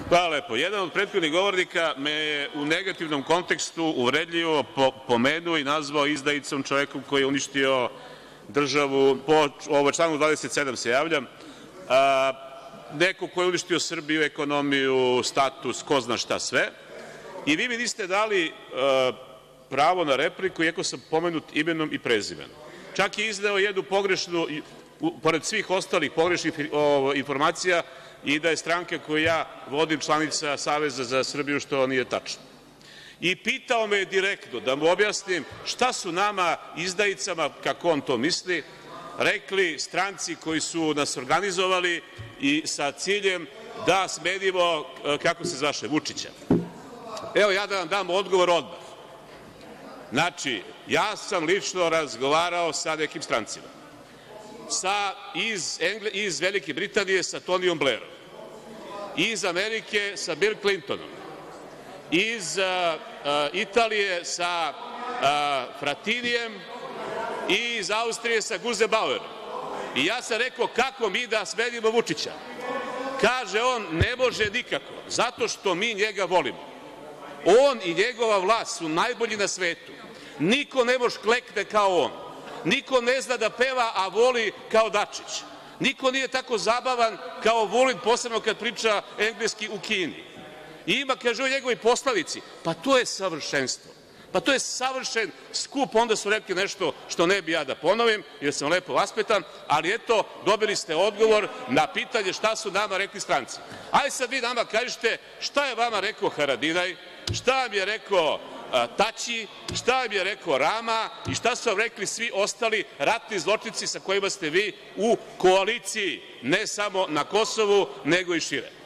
Hvala lepo. Jedan od prethodnih govornika me je u negativnom kontekstu uvredljivo pomenuo i nazvao izdajicom, čovekom koji je uništio državu, po članu 27 se javljam, neko ko je uništio Srbiju, ekonomiju, status, ko zna šta sve. I vi mi niste dali pravo na repliku, iako sam pomenut imenom i prezimenom. Čak je izneo jednu pogrešnu, pored svih ostalih pogrešnih informacija, i da je stranka koju ja vodim članica Saveza za Srbiju, što nije tačno. I pitao me je direktno da mu objasnim šta su nama izdajicama, kako on to misli, rekli stranci koji su nas organizovali i sa ciljem da smenimo, kako se zvaše, Vučića. Evo, ja da vam dam odgovor odmah. Znači, ja sam lično razgovarao sa nekim strancima. Iz Velike Britanije sa Tonijom Blerom, iz Amerike sa Bill Clintonom, iz Italije sa Fratinijem i iz Austrije sa Guzebauerom. I ja sam rekao kako mi da smenimo Vučića. Kaže on, ne može nikako, zato što mi njega volimo. On i njegova vlast su najbolji na svetu. Niko ne može klekne kao on. Niko ne zna da peva, a voli kao Dačić. Niko nije tako zabavan kao Vulin, posebno kad priča engleski u Kini. I ima, kaže u njegovoj poslanici, pa to je savršenstvo. Pa to je savršen skup. Onda su rekli nešto što ne bi ja da ponovim, jer sam lepo vaspitan, ali eto, dobili ste odgovor na pitanje šta su nama rekli stranci. Ajde sad vi nama kažete šta je vama rekao Haradinaj, šta vam je rekao Tači, šta vam je rekao Rama i šta su vam rekli svi ostali ratni zločinci sa kojima ste vi u koaliciji, ne samo na Kosovu, nego i šire.